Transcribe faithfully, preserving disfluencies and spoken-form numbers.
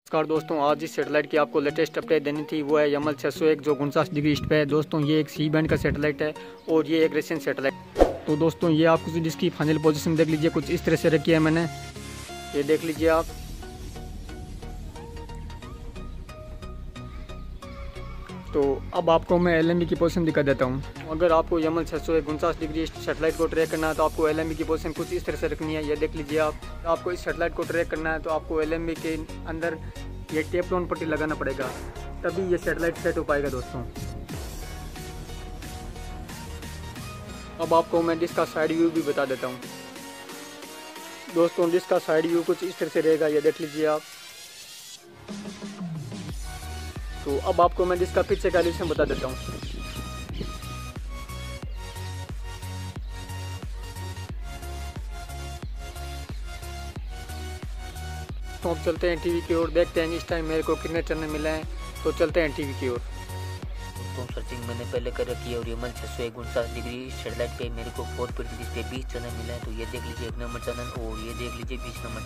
नमस्कार दोस्तों, आज इस सैटेलाइट की आपको लेटेस्ट अपडेट देनी थी। वो है यमल छः सौ एक जो उनचास डिग्री ईस्ट पे है। दोस्तों ये एक सी बैंड का सैटेलाइट है और ये एक रशियन सैटेलाइट। तो दोस्तों ये आपको जिसकी फाइनल पोजीशन देख लीजिए, कुछ इस तरह से रखी है मैंने, ये देख लीजिए आप। तो अब आपको मैं एल एम बी की पोजीशन दिखा देता हूँ। अगर आपको यमल छः सौ एक उनचास डिग्री ईस्ट सैटेलाइट को ट्रैक करना है तो आपको एल एम बी की पोजीशन कुछ इस तरह से रखनी है। ये देख लीजिए आप। तो आपको इस सैटेलाइट को ट्रैक करना है तो आपको एल एम बी के अंदर ये टेफ्लॉन पट्टी लगाना पड़ेगा, तभी ये सैटेलाइट सेट हो पाएगा दोस्तों। अब आपको मैं डिस्क का साइड व्यू भी बता देता हूँ। दोस्तों डिस्क का साइड व्यू कुछ इस तरह से रहेगा, ये देख लीजिए आप। तो अब आपको मैं डिस्क का पीछे का एलिवेशन बता देता हूँ। तो अब चलते हैं टीवी की ओर, देखते हैं इस टाइम मेरे को कितने चैनल मिले हैं। तो चलते हैं टीवी की ओर। दोस्तों सर्चिंग मैंने पहले कर रखी है और यमल छः सौ एक उनचास डिग्री सैटेलाइट पे मेरे को फोर पर पे बीस चैनल मिला है। तो ये देख लीजिए एक नंबर चैनल और ये देख लीजिए बीस नंबर